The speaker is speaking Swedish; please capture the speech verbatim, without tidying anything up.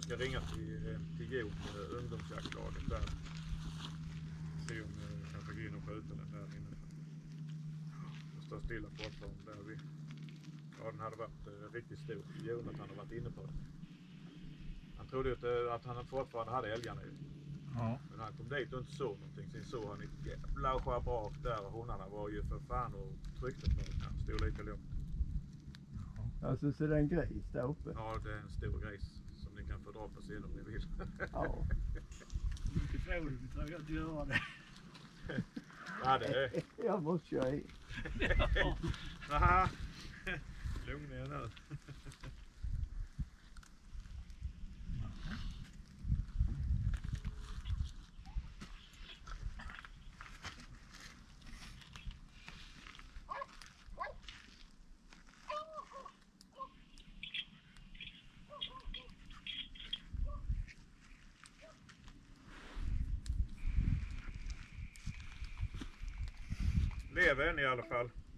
ska ringa till, till Jon, ungdomsjaktlaget där. Se om jag kanske går in och skjuta den där inne. Jag står stilla fortfarande där vi. Ja, den hade varit uh, riktigt stor. Jonathan har varit inne på den. Han trodde ju att han fortfarande hade älgarna ju. Ja. Men han kom dit och inte såg någonting. Sen såg han ett jävla schabrak där och hundarna var ju för fan och tryckte på den. Han stod lika lugnt. Alltså så det är en gris där uppe? Ja, det är en stor gris som ni kan få dra på sen om ni vill. Ja. Mycket frågor, vi tror jag att göra det. Ja, det är... Jag måste köra in. Ja. Aha. Lugn ner nu. Lever än i alla fall.